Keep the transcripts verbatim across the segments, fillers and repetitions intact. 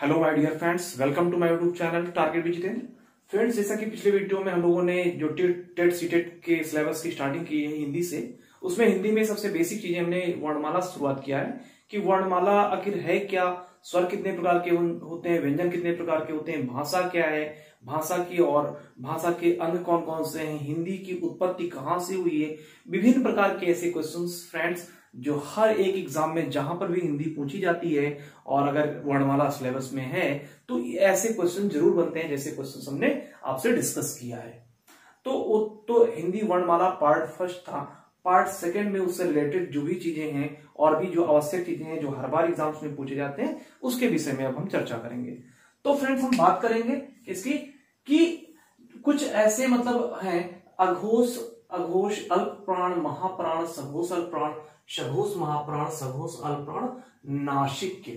Hello my dear friends, welcome to my YouTube channel target with Jitendra. Friends, जैसा कि पिछले video में हम लोगों ने जो टेट सीटेट के सिलेबस की स्टार्टिंग की है हिंदी से, उसमें हिंदी में सबसे बेसिक चीजें हमने वर्णमाला से शुरुआत किया है कि वर्णमाला आखिर है क्या, स्वर कितने प्रकार के होते हैं, व्यंजन कितने प्रकार के होते हैं, भाषा क्या है, भाषा की और भाषा के अंग कौन कौन से हैं, हिंदी की उत्पत्ति कहाँ से हुई है। विभिन्न प्रकार के ऐसे क्वेश्चंस फ्रेंड्स जो हर एक एग्जाम में जहां पर भी हिंदी पूछी जाती है और अगर वर्णमाला सिलेबस में है तो ऐसे क्वेश्चन जरूर बनते हैं जैसे क्वेश्चन हमने आपसे डिस्कस किया है। तो तो हिंदी वर्णमाला पार्ट फर्स्ट था। पार्ट सेकंड में उससे रिलेटेड जो भी चीजें हैं और भी जो आवश्यक चीजें हैं जो हर बार एग्जाम्स में पूछे जाते हैं उसके विषय में अब हम चर्चा करेंगे। तो फ्रेंड्स, हम बात करेंगे इसकी कि कुछ ऐसे मतलब हैं अघोष, अघोष, अल्प प्राण, महाप्राण, सघोष अल्प प्राण, सघोष महाप्राण, सघोष अल्प प्राण, नासिक्य।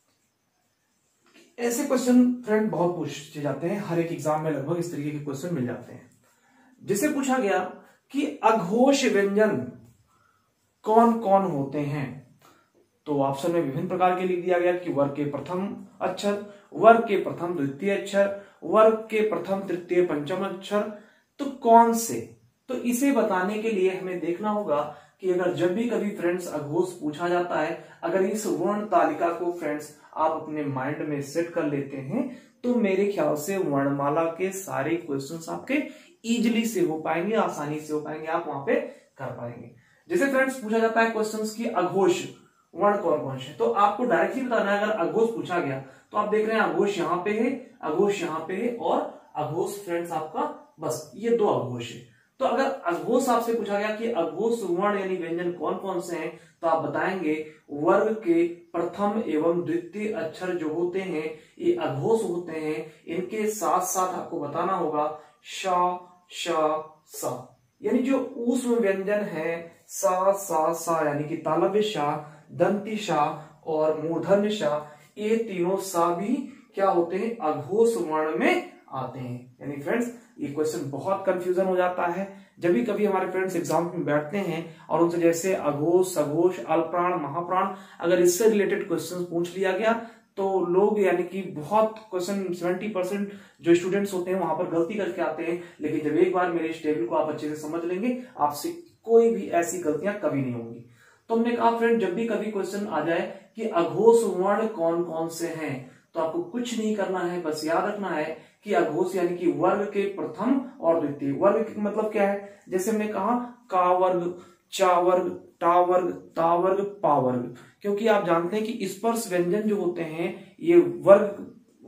ऐसे क्वेश्चन फ्रेंड बहुत पूछे जाते हैं, हर एक एग्जाम में लगभग इस तरीके के क्वेश्चन मिल जाते हैं। जिसे पूछा गया कि अघोष व्यंजन कौन कौन होते हैं, तो ऑप्शन में विभिन्न प्रकार के लिख दिया गया कि वर्ग के प्रथम अक्षर, वर्ग के प्रथम द्वितीय अक्षर, वर्ग के प्रथम तृतीय पंचम अक्षर। तो कौन से, तो इसे बताने के लिए हमें देखना होगा कि अगर जब भी कभी फ्रेंड्स अघोष पूछा जाता है, अगर इस वर्ण तालिका को फ्रेंड्स आप अपने माइंड में सेट कर लेते हैं तो मेरे ख्याल से वर्णमाला के सारे क्वेश्चंस आपके इजीली से हो पाएंगे, आसानी से हो पाएंगे, आप वहां पे कर पाएंगे। जैसे फ्रेंड्स पूछा जाता है क्वेश्चंस की अघोष वर्ण कौन कौन से, तो आपको डायरेक्टली बताना है। अगर अघोष पूछा गया तो आप देख रहे हैं अघोष यहाँ पे है, अघोष यहाँ पे है और अघोष फ्रेंड्स आपका बस ये दो अघोष है। तो अगर अघोष आपसे पूछा गया कि अघोष वर्ण यानी व्यंजन कौन कौन से हैं, तो आप बताएंगे वर्ग के प्रथम एवं द्वितीय अक्षर जो होते हैं ये अघोष होते हैं। इनके साथ साथ आपको बताना होगा श श स, यानी जो ऊष्म व्यंजन है सा सा सा यानी कि तालव्य सा, दंती सा और मूर्धन्य सा, ये तीनों सा भी क्या होते हैं, अघोष वर्ण में आते हैं। यानी फ्रेंड्स ये क्वेश्चन बहुत कंफ्यूजन हो जाता है जब भी कभी हमारे फ्रेंड्स एग्जाम में बैठते हैं और उनसे जैसे अघोष, सघोष, अल्पप्राण, महाप्राण अगर इससे रिलेटेड क्वेश्चन पूछ लिया गया तो लोग यानी कि बहुत क्वेश्चन सेवेंटी परसेंट जो स्टूडेंट्स होते हैं वहां पर गलती करके आते हैं। लेकिन जब एक बार मेरे इस टेबल को आप अच्छे से समझ लेंगे आपसे कोई भी ऐसी गलतियां कभी नहीं होंगी। तो हमने कहा फ्रेंड जब भी कभी क्वेश्चन आ जाए कि अघोष वर्ण कौन कौन से हैं तो आपको कुछ नहीं करना है, बस याद रखना है कि अघोष यानी कि वर्ग के प्रथम और द्वितीय। वर्ग मतलब क्या है, जैसे हमने कहा का वर्ग, चा वर्ग, टा वर्ग, ता वर्ग, पा वर्ग, क्योंकि आप जानते हैं कि स्पर्श व्यंजन जो होते हैं ये वर्ग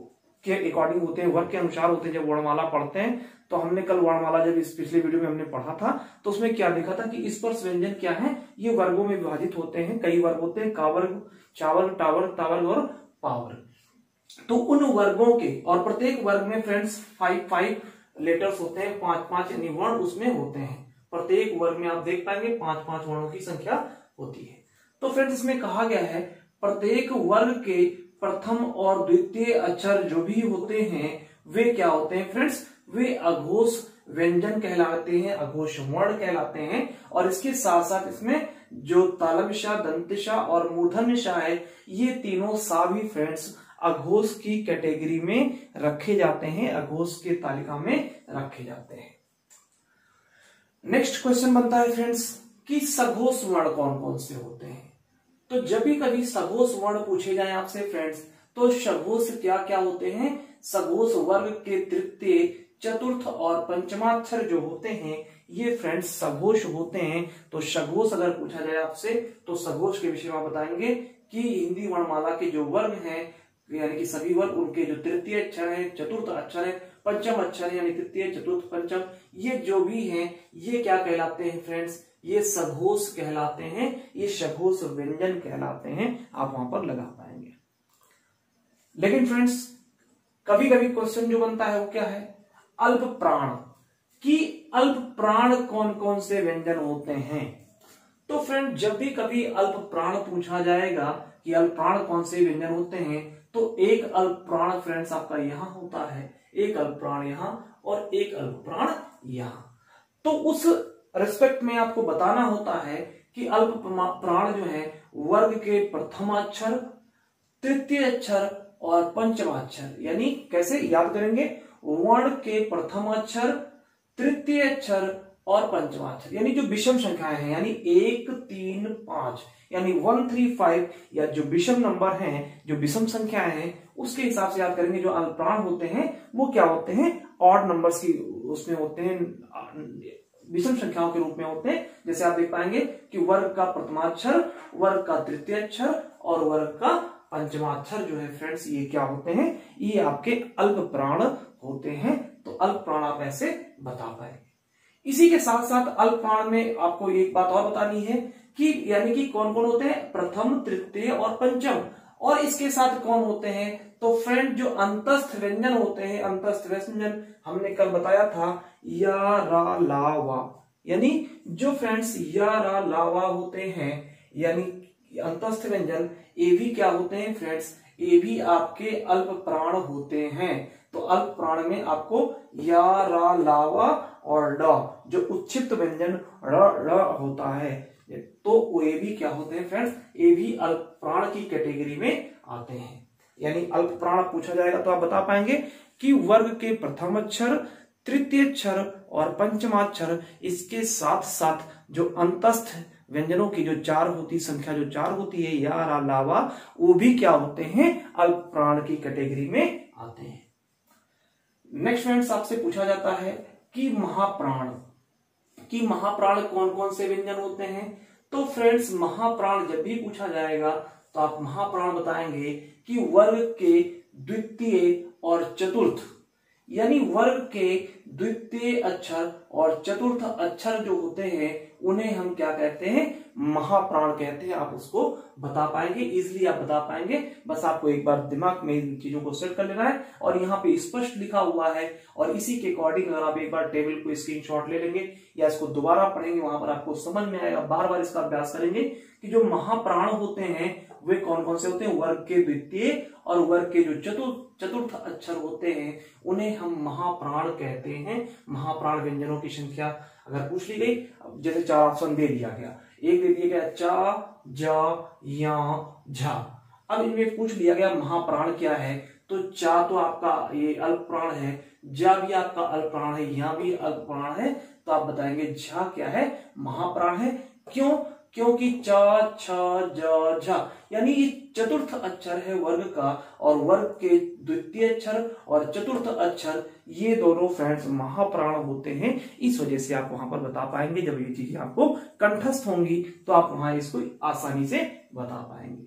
के अकॉर्डिंग होते हैं, वर्ग के अनुसार होते हैं। जब वर्णमाला पढ़ते हैं तो हमने कल वर्णमाला जब इस पिछले वीडियो में हमने पढ़ा था तो उसमें क्या देखा था कि स्पर्श व्यंजन क्या है, ये वर्गों में विभाजित होते हैं। कई वर्ग होते हैं, का वर्ग, चा वर्ग, टा वर्ग, ता वर्ग और पा वर्ग। तो उन वर्गों के और प्रत्येक वर्ग में फ्रेंड्स फाइव फाइव लेटर्स होते हैं, पांच पांच यानी वर्ण उसमें होते हैं। प्रत्येक वर्ग में आप देख पाएंगे पांच पांच वर्णों की संख्या होती है। तो फ्रेंड्स इसमें कहा गया है प्रत्येक वर्ग के प्रथम और द्वितीय अक्षर जो भी होते हैं वे क्या होते हैं फ्रेंड्स, वे अघोष व्यंजन कहलाते हैं, अघोष वर्ण कहलाते हैं। और इसके साथ साथ इसमें जो तालव्य सा, दंत सा और मूर्धन्य सा है ये तीनों सा भी फ्रेंड्स अघोष की कैटेगरी में रखे जाते हैं, अघोष के तालिका में रखे जाते हैं। नेक्स्ट क्वेश्चन बनता है फ्रेंड्स कि सघोष वर्ण कौन कौन से होते हैं। तो जब भी कभी सघोष वर्ण पूछे जाए आपसे फ्रेंड्स तो सघोष क्या क्या होते हैं, सघोष वर्ग के तृतीय, चतुर्थ और पंचमाक्षर जो होते हैं ये फ्रेंड्स सघोष होते हैं। तो सघोष अगर पूछा जाए आपसे तो सघोष के विषय में बताएंगे कि हिंदी वर्णमाला के जो वर्ग हैं यानी कि सभी वर्ग उनके जो तृतीय अक्षर है, चतुर्थ अक्षर है, पंचम अक्षर है यानी तृतीय, चतुर्थ, पंचम, ये जो भी हैं ये क्या कहलाते हैं फ्रेंड्स, ये सघोष कहलाते हैं, ये सघोष व्यंजन कहलाते हैं। आप वहां पर लगा पाएंगे। लेकिन फ्रेंड्स कभी कभी क्वेश्चन जो बनता है वो क्या है, अल्प प्राण, कि अल्प प्राण कौन कौन से व्यंजन होते हैं। तो फ्रेंड जब भी कभी अल्प प्राण पूछा जाएगा कि अल्प प्राण कौन से व्यंजन होते हैं तो एक अल्प प्राण फ्रेंड्स आपका यहां होता है, एक अल्प प्राण यहां और एक अल्प प्राण यहां। तो उस रेस्पेक्ट में आपको बताना होता है कि अल्प प्राण जो है वर्ग के प्रथम अक्षर, तृतीय अक्षर और पंचमाक्षर, यानी कैसे याद करेंगे, वर्ण के प्रथम अक्षर, तृतीय अक्षर और पंचमाक्षर, यानी जो विषम संख्याएं हैं, यानी एक तीन पांच, यानी वन थ्री फाइव, या जो विषम नंबर हैं, जो विषम संख्याएं हैं, उसके हिसाब से याद करेंगे। जो अल्पप्राण होते हैं वो क्या होते हैं, ऑड नंबर्स की उसमें होते हैं, विषम संख्याओं के रूप में होते हैं। जैसे आप देख पाएंगे कि वर्ग का प्रथमाक्षर, वर्ग का तृतीय अक्षर और वर्ग का पंचमाक्षर जो है फ्रेंड्स, ये क्या होते हैं, ये आपके अल्प प्राण होते हैं। तो अल्प प्राण आप ऐसे बता पाएंगे। इसी के साथ साथ अल्प प्राण में आपको एक बात और बतानी है कि यानी कि कौन कौन होते हैं, प्रथम, तृतीय और पंचम, और इसके साथ कौन होते हैं, तो फ्रेंड जो अंतस्थ व्यंजन होते हैं, अंतस्थ व्यंजन हमने कल बताया था, या, रा, ला, वा, यानी जो फ्रेंड्स या, रा, ला, वा होते हैं, यानी अंतस्थ व्यंजन, ये भी क्या होते हैं फ्रेंड्स, ये भी आपके अल्प प्राण होते हैं। तो अल्प प्राण में आपको या, रा, ला, वा और ड, जो उच्छिष्ट व्यंजन र, र होता है, तो ये भी क्या होते हैं फ्रेंड्स, ये भी अल्प प्राण की कैटेगरी में आते हैं। यानी अल्प प्राण पूछा जाएगा तो आप बता पाएंगे कि वर्ग के प्रथम अक्षर, तृतीय अक्षर और पंचमाक्षर, इसके साथ साथ जो अंतस्थ व्यंजनों की जो चार होती संख्या जो चार होती है, या, रा, ला, वा, वो भी क्या होते हैं, अल्प प्राण की कैटेगरी में आते हैं। नेक्स्ट फ्रेंड्स आपसे पूछा जाता है कि महाप्राण, कि महाप्राण कौन कौन से व्यंजन होते हैं। तो फ्रेंड्स महाप्राण जब भी पूछा जाएगा तो आप महाप्राण बताएंगे कि वर्ग के द्वितीय और चतुर्थ, यानी वर्ग के द्वितीय अक्षर और चतुर्थ अक्षर जो होते हैं उन्हें हम क्या कहते हैं, महाप्राण कहते हैं। आप उसको बता पाएंगे, इसलिए आप बता पाएंगे। बस आपको एक बार दिमाग में इन चीजों को सेट कर लेना है और यहाँ पे स्पष्ट लिखा हुआ है, और इसी के अकॉर्डिंग अगर आप एक बार टेबल को स्क्रीनशॉट ले लेंगे या इसको दोबारा पढ़ेंगे, वहां पर आपको समझ में आएगा। बार बार इसका अभ्यास करेंगे कि जो महाप्राण होते हैं वे कौन कौन से होते हैं, वर्ग के द्वितीय और वर्ग के जो चतुर्थ चतुर्थ अक्षर होते हैं उन्हें हम महाप्राण कहते हैं। महाप्राण व्यंजनों की संख्या अगर पूछ ली गई, जैसे चार ऑप्शन दे दिया गया, एक दे दिया गया चा, जा, या, झा। अब इनमें पूछ लिया गया महाप्राण क्या है, तो चा तो आपका ये अल्प प्राण है, जा भी आपका अल्प प्राण है, यहाँ भी अल्प प्राण है, तो आप बताएंगे झा क्या है, महाप्राण है। क्यों? क्योंकि चा, छा, जा, झा, यानी ये चतुर्थ अक्षर है वर्ग का, और वर्ग के द्वितीय अक्षर और चतुर्थ अक्षर ये दोनों फ्रेंड्स महाप्राण होते हैं। इस वजह से आप वहां पर बता पाएंगे। जब ये चीजें आपको कंठस्थ होंगी तो आप वहां इसको आसानी से बता पाएंगे।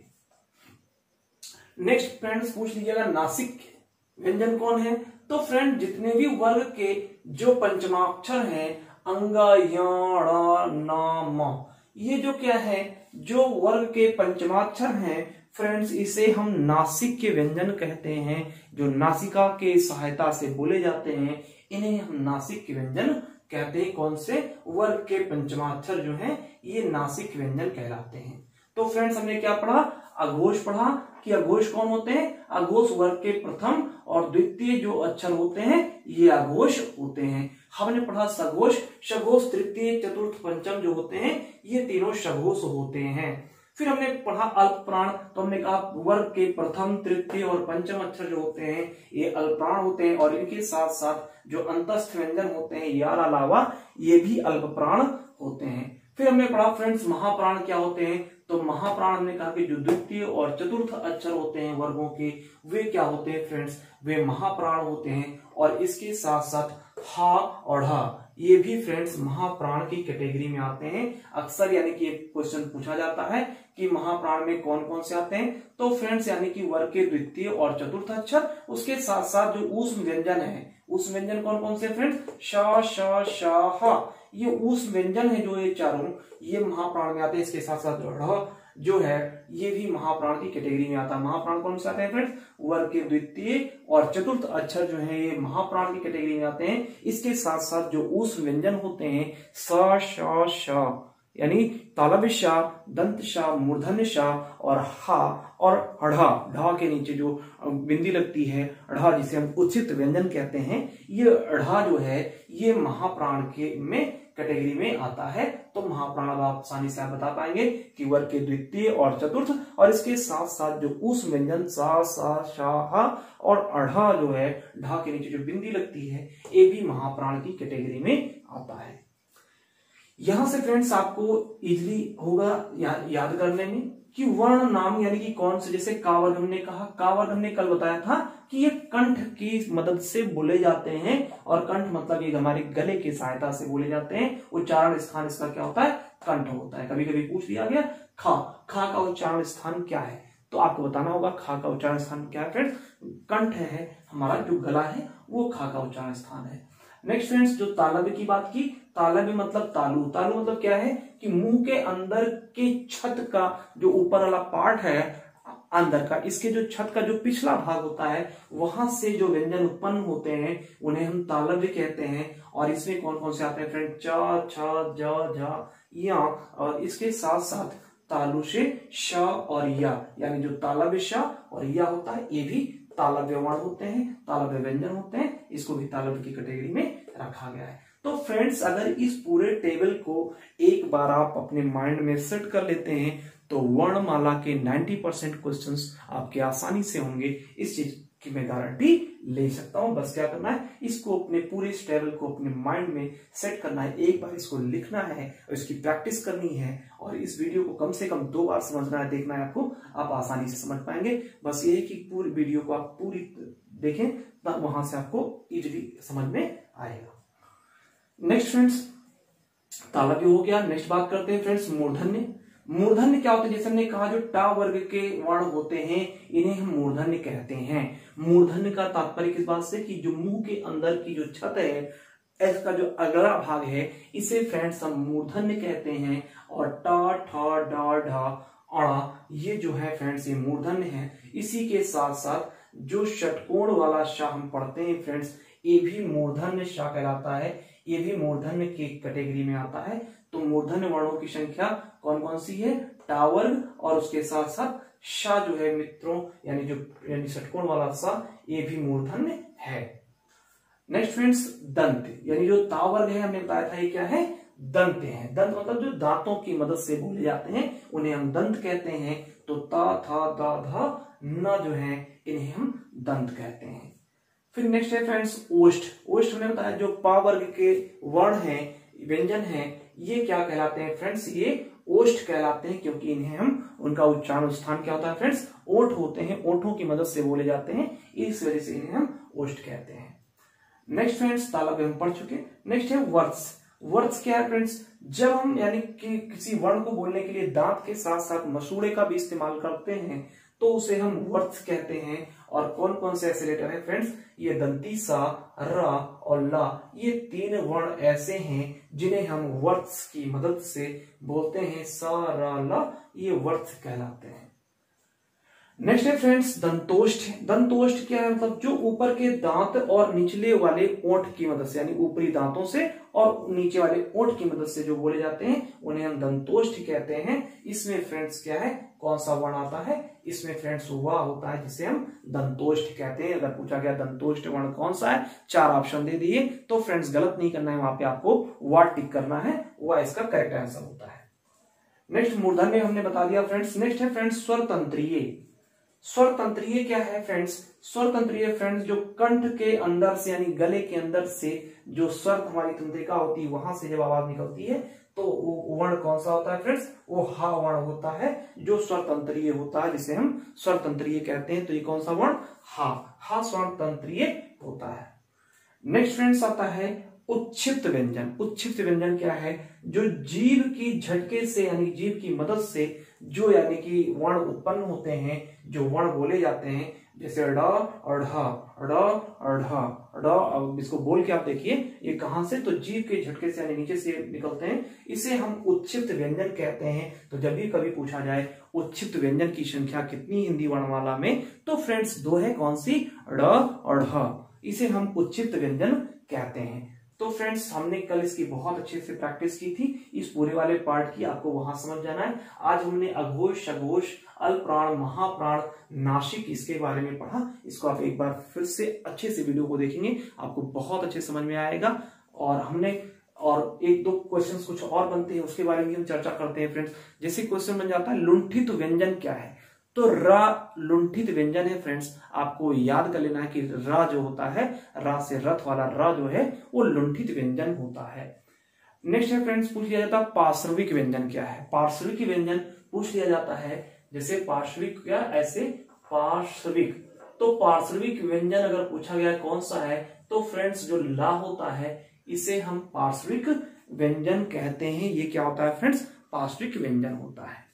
नेक्स्ट फ्रेंड्स पूछ लीजिएगा नासिक व्यंजन कौन है। तो फ्रेंड जितने भी वर्ग के जो पंचमाक्षर हैं, अंगा, या, ड़ा, ना, म, ये जो क्या है, जो वर्ग के पंचमाक्षर हैं फ्रेंड्स, इसे हम नासिक के व्यंजन कहते हैं। जो नासिका के सहायता से बोले जाते हैं इन्हें हम नासिक के व्यंजन कहते हैं। कौन से? वर्ग के पंचमाक्षर जो हैं ये नासिक व्यंजन कहलाते हैं। तो फ्रेंड्स हमने क्या पढ़ा? अघोष पढ़ा कि अघोष कौन होते हैं? अघोष वर्ग के प्रथम और द्वितीय जो अक्षर होते हैं ये अघोष होते हैं। हमने पढ़ा सघोष, सघोष तृतीय चतुर्थ पंचम जो होते हैं ये तीनों सघोष होते हैं। फिर हमने पढ़ा अल्पप्राण, तो हमने कहा वर्ग के प्रथम, तृतीय और पंचम अक्षर जो होते हैं ये अल्पप्राण होते हैं, और इनके साथ साथ जो अंतस्थ व्यंजन होते हैं यार अलावा ये भी अल्पप्राण होते हैं। फिर हमने पढ़ा फ्रेंड्स महाप्राण क्या होते हैं। तो महाप्राण हमने कहा कि जो द्वितीय और चतुर्थ अक्षर होते हैं वर्गों के वे क्या होते हैं फ्रेंड्स, वे महाप्राण होते हैं। और इसके साथ साथ हा और हा ये भी फ्रेंड्स महाप्राण की कैटेगरी में आते हैं। अक्सर यानी कि एक क्वेश्चन पूछा जाता है कि महाप्राण में कौन कौन से आते हैं। तो फ्रेंड्स यानी कि वर्ग के द्वितीय और चतुर्थ अक्षर, उसके साथ साथ जो ऊष्म व्यंजन है, ऊष्म व्यंजन कौन कौन से फ्रेंड्स, शा, शा, शा, हा, ये ऊष्म व्यंजन है जो ये चारों ये महाप्राण में आते हैं। इसके साथ साथ ढ़ जो है ये भी महाप्राण की कैटेगरी में आता है। महाप्राण कौन से आते हैं फ्रेंड्स, वर्ग के द्वितीय और चतुर्थ अक्षर जो है ये महाप्राण की कैटेगरी में आते हैं। इसके साथ साथ जो ऊष्म व्यंजन होते हैं स, श, श, यानी तालव्य श, दंत श, मूर्धन्य श और हा और अढ़ा, ढा के नीचे जो बिंदी लगती है अढ़ा, जिसे हम उच्छित व्यंजन कहते हैं, ये अढ़ा जो है ये महाप्राण के में कैटेगरी में आता है। तो महाप्राण अब आप आसानी से आप बता पाएंगे कि वर्ग के द्वितीय और चतुर्थ, और इसके साथ साथ जो उस व्यंजन सा, सा, शा, हा और अढ़ा जो है ढा के नीचे जो बिंदी लगती है, ये भी महाप्राण की कैटेगरी में आता है। यहां से फ्रेंड्स आपको इजीली होगा या, याद करने में कि वर्ण नाम यानी कि कौन से, जैसे का वर्ग हमने कहा, का वर्ग हमने कल बताया था कि ये कंठ की मदद से बोले जाते हैं, और कंठ मतलब ये हमारे गले की सहायता से बोले जाते हैं। उच्चारण स्थान इसका क्या होता है, कंठ होता है। कभी कभी पूछ लिया गया खा, खा का उच्चारण स्थान क्या है, तो आपको बताना होगा खा का उच्चारण स्थान क्या है फ्रेंड्स, कंठ है, हमारा जो गला है वो खा का उच्चारण स्थान है। नेक्स्ट फ्रेंड्स, जो तालव्य की बात की, तालव्य मतलब तालु, तालु मतलब क्या है कि मुंह के अंदर के छत का जो ऊपर वाला पार्ट है अंदर का, इसके जो छत का जो पिछला भाग होता है, वहां से जो व्यंजन उत्पन्न होते हैं उन्हें हम तालव्य कहते हैं। और इसमें कौन कौन से आते हैं फ्रेंड, च, छ, ज, झ, या, और इसके साथ साथ तालु से श और या, यानी जो तालव्य श और या होता है, ये भी तालव्य वर्ण होते हैं, तालव्य व्यंजन होते हैं, इसको भी तालव्य की कैटेगरी में रखा गया है। तो फ्रेंड्स, अगर इस पूरे टेबल को एक बार आप अपने माइंड में सेट कर लेते हैं तो वर्णमाला के नब्बे परसेंट क्वेश्चंस आपके आसानी से होंगे, इस चीज की मैं गारंटी ले सकता हूं। बस क्या करना है, इसको अपने पूरे इस टेबल को अपने माइंड में सेट करना है, एक बार इसको लिखना है और इसकी प्रैक्टिस करनी है, और इस वीडियो को कम से कम दो बार समझना है, देखना है आपको, आप आसानी से समझ पाएंगे। बस ये है कि पूरी वीडियो को आप पूरी देखें, तब वहां से आपको इजीली समझ में आएगा। नेक्स्ट फ्रेंड्स, तालव्य हो गया। नेक्स्ट बात करते हैं फ्रेंड्स मूर्धन्य। मूर्धन्य क्या होता है, जैसे हमने कहा जो टा वर्ग के वर्ण होते हैं इन्हें हम मूर्धन्य कहते हैं। मूर्धन्य का तात्पर्य किस बात से कि जो मुंह के अंदर की जो छत है, इसका जो अगला भाग है, इसे फ्रेंड्स हम मूर्धन्य कहते हैं। और टा, ठा, डा, ढा, अड़ा, ये जो है फ्रेंड्स ये मूर्धन्य है। इसी के साथ साथ जो षटकोण वाला शा हम पढ़ते हैं फ्रेंड्स, ये भी मूर्धन्य शा कहलाता है, ये भी मूर्धन्य की कैटेगरी में आता है। तो मूर्धन्य वर्णों की संख्या कौन कौन सी है, टा वर्ग, और उसके साथ साथ शा जो है मित्रों, यानी जो यानी षटकोण वाला सा, ये भी मूर्धन्य है। नेक्स्ट फ्रेंड्स, दंत, यानी जो ता वर्ग है हमने बताया था ये क्या है, दंत है। दंत मतलब जो दांतों की मदद से बोले जाते हैं उन्हें हम दंत कहते हैं। तो ता, था, दा, धा, न जो है इन्हें हम दंत कहते हैं। फिर नेक्स्ट है फ्रेंड्स ओष्ठ। ओष्ठ हमने बताया जो पा वर्ग के वर्ण हैं, व्यंजन हैं, ये क्या कहलाते हैं फ्रेंड्स, ये ओष्ठ कहलाते हैं, क्योंकि इन्हें हम, उनका उच्चारण स्थान क्या होता है फ्रेंड्स, ओठ होते हैं, ओठों की मदद से बोले जाते हैं, इस वजह से इन्हें हम ओष्ठ कहते हैं। नेक्स्ट फ्रेंड्स, तालव्य हम पढ़ चुके। नेक्स्ट है वर्त्स। वर्त्स क्या है फ्रेंड्स, जब हम यानी कि किसी वर्ण को बोलने के लिए दांत के साथ साथ मसूड़े का भी इस्तेमाल करते हैं तो उसे हम वर्त्स कहते हैं। और कौन कौन से ऐसे लेटर है फ्रेंड्स, ये दंती सा, रा और ला, ये तीन वर्ण ऐसे हैं जिन्हें हम वर्त्स की मदद से बोलते हैं। सा, रा, ला, ये वर्त्स कहलाते हैं। नेक्स्ट है फ्रेंड्स दंतोष्ठ। दंतोष्ठ क्या है, मतलब जो ऊपर के दांत और निचले वाले ओंठ की मदद से, यानी ऊपरी दांतों से और नीचे वाले ओंठ की मदद से जो बोले जाते हैं उन्हें हम दंतोष्ठ कहते हैं। इसमें फ्रेंड्स क्या है, कौन सा वर्ण आता है, इसमें फ्रेंड्स वाह होता है, जिसे हम दंतोष्ठ कहते हैं। अगर पूछा गया दंतोष्ठ वर्ण कौन सा है, चार ऑप्शन दे दिए, तो फ्रेंड्स गलत नहीं करना है, वहां पे आपको वाह टिक करना है, वह इसका करेक्ट आंसर होता है। नेक्स्ट मूर्धन्य हमने बता दिया फ्रेंड्स। नेक्स्ट है फ्रेंड्स स्वर तंत्रीय। स्वर तंत्रीय क्या है फ्रेंड्स, स्वर तंत्रीय फ्रेंड्स जो कंठ के अंदर से यानी गले के अंदर से जो स्वर हमारी तंत्रिका होती है वहां से जब आवाज निकलती है तो वो वर्ण कौन सा होता है फ्रेंड्स, वो हा वर्ण होता है, जो स्वर तंत्रीय होता है, जिसे हम स्वर तंत्रीय कहते हैं। तो ये कौन सा वर्ण, हा, हा स्वर तंत्रीय होता है। नेक्स्ट फ्रेंड्स आता है उच्छिप्त व्यंजन। उच्छिप्त व्यंजन क्या है, जो जीभ की झटके से यानी जीभ की मदद से जो यानी कि वर्ण उत्पन्न होते हैं, जो वर्ण बोले जाते हैं, जैसे ड, अढ़ा, ड, अढ़ा, ड। अब इसको बोल के आप देखिए ये कहां से, तो जीभ के झटके से यानी नीचे से निकलते हैं, इसे हम उच्छिप्त व्यंजन कहते हैं। तो जब भी कभी पूछा जाए उच्छिप्त व्यंजन की संख्या कितनी हिंदी वर्णमाला में, तो फ्रेंड्स दो है, कौन सी, ड और ढ, इसे हम उच्छिप्त व्यंजन कहते हैं। तो फ्रेंड्स हमने कल इसकी बहुत अच्छे से प्रैक्टिस की थी, इस पूरे वाले पार्ट की आपको वहां समझ जाना है। आज हमने अघोष, सघोष, अल्पप्राण, महाप्राण, नासिक इसके बारे में पढ़ा। इसको आप एक बार फिर से अच्छे से वीडियो को देखेंगे, आपको बहुत अच्छे समझ में आएगा। और हमने और एक दो क्वेश्चंस कुछ और बनते हैं, उसके बारे में हम चर्चा करते हैं फ्रेंड्स। जैसे क्वेश्चन बन जाता है लुंठित व्यंजन क्या है, तो रा लुंठित व्यंजन है फ्रेंड्स, आपको याद कर लेना है कि रा जो होता है, रा से रथ वाला रा जो है वो लुंठित व्यंजन होता है। नेक्स्ट है फ्रेंड्स, पूछ लिया जाता है पार्श्विक व्यंजन क्या है। पार्श्विक व्यंजन पूछ लिया जाता है, जैसे पार्श्विक क्या, ऐसे पार्श्विक। तो पार्श्विक व्यंजन अगर पूछा गया कौन सा है, तो फ्रेंड्स जो ला होता है इसे हम पार्श्विक व्यंजन कहते हैं। ये क्या होता है फ्रेंड्स, पार्श्विक व्यंजन होता है।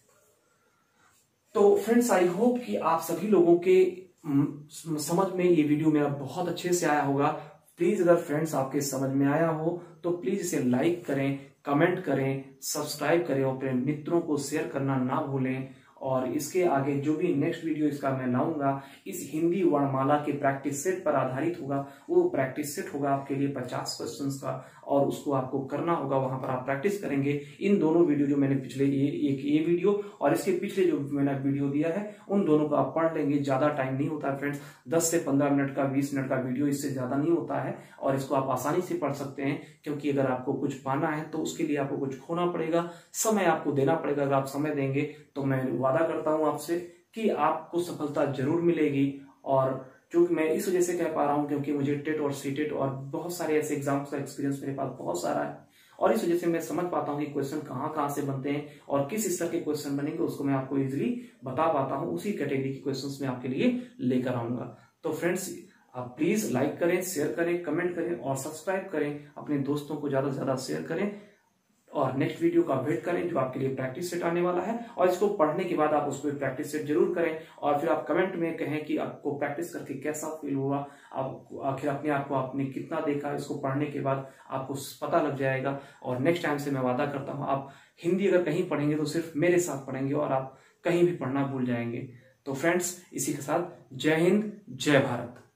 तो फ्रेंड्स आई होप कि आप सभी लोगों के समझ में ये वीडियो मेरा बहुत अच्छे से आया होगा। प्लीज अगर फ्रेंड्स आपके समझ में आया हो तो प्लीज इसे लाइक करें, कमेंट करें, सब्सक्राइब करें और अपने मित्रों को शेयर करना ना भूलें। और इसके आगे जो भी नेक्स्ट वीडियो इसका मैं लाऊंगा, इस हिंदी वर्णमाला के प्रैक्टिस सेट पर आधारित होगा। वो प्रैक्टिस सेट होगा आपके लिए पचास क्वेश्चंस का, और उसको आपको करना होगा, वहां पर आप प्रैक्टिस करेंगे। इन दोनों वीडियो जो मैंने पिछले ये एक ये वीडियो और इसके पिछले जो मैंने वीडियो दिया है, उन दोनों को आप पढ़ लेंगे। ज्यादा टाइम नहीं होता है फ्रेंड्स, दस से पंद्रह मिनट का, बीस मिनट का वीडियो, इससे ज्यादा नहीं होता है। और इसको आप आसानी से पढ़ सकते हैं, क्योंकि अगर आपको कुछ पाना है तो उसके लिए आपको कुछ खोना पड़ेगा, समय आपको देना पड़ेगा। अगर आप समय देंगे तो मैं वादा करता हूं आपसे कि आपको सफलता जरूर मिलेगी। और क्योंकि मैं इस वजह से कह पा रहा हूं क्योंकि मुझे टेट और सीटेट और बहुत सारे ऐसे एग्जाम्स का एक्सपीरियंस मेरे पास बहुत सारा है, और इस वजह से मैं समझ पाता हूं कि क्वेश्चन कहां कहां से बनते हैं और किस स्तर के क्वेश्चन बनेंगे, उसको मैं आपको इजीली बता पाता हूं। उसी कैटेगरी के क्वेश्चंस मैं आपके लिए लेकर आऊंगा। तो फ्रेंड्स आप प्लीज लाइक करें, शेयर करें, कमेंट करें और सब्सक्राइब करें, अपने दोस्तों को ज्यादा से ज्यादा शेयर करें। और नेक्स्ट वीडियो का वेट करें जो आपके लिए प्रैक्टिस सेट आने वाला है, और इसको पढ़ने के बाद आप उसको प्रैक्टिस सेट जरूर करें। और फिर आप कमेंट में कहें कि आपको प्रैक्टिस करके कैसा फील हुआ, आप आखिर अपने आप को आपने कितना देखा। इसको पढ़ने के बाद आपको पता लग जाएगा। और नेक्स्ट टाइम से मैं वादा करता हूं, आप हिंदी अगर कहीं पढ़ेंगे तो सिर्फ मेरे साथ पढ़ेंगे और आप कहीं भी पढ़ना भूल जाएंगे। तो फ्रेंड्स इसी के साथ जय हिंद, जय भारत।